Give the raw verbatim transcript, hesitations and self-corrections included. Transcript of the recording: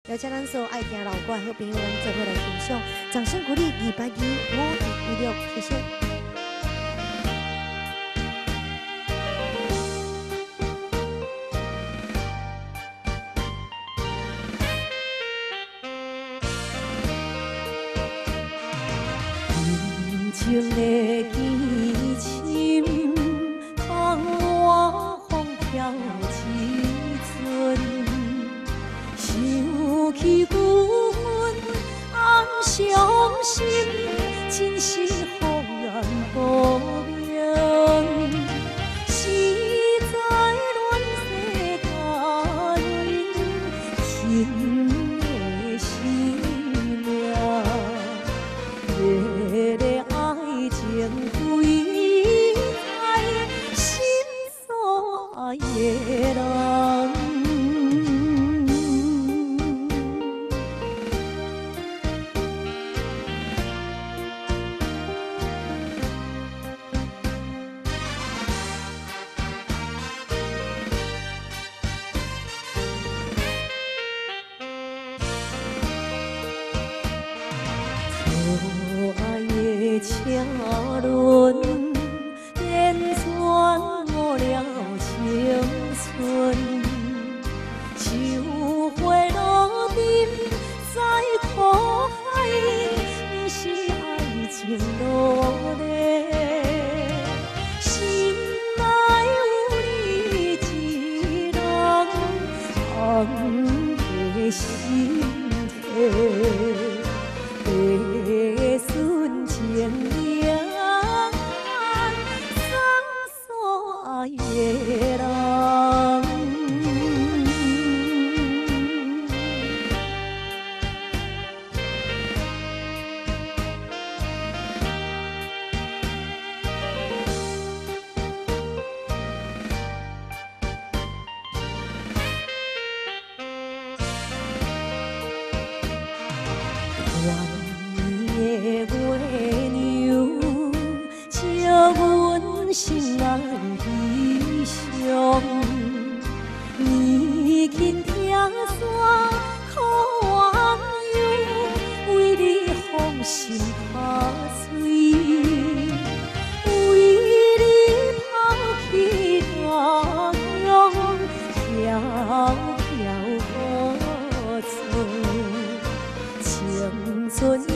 邀请咱所有爱听老歌的好朋友，咱做伙来欣赏。掌声鼓励二百二五一六，谢谢。 情的基深，窗外风飘几寸，想起阮暗伤心，真是忽然无明。实在乱世佳人，轻的性命。 热烈爱情归在心所爱的人。车轮连转误了青春，秋花落尽在苦海，不是爱情落泪。心内有你一人，藏在心底。 白顺情命，送所爱的人。的月娘，照阮心爱悲伤。年轻听山苦鸳鸯，为你放心打水，为你抛弃大洋，飘飘雨春，青春。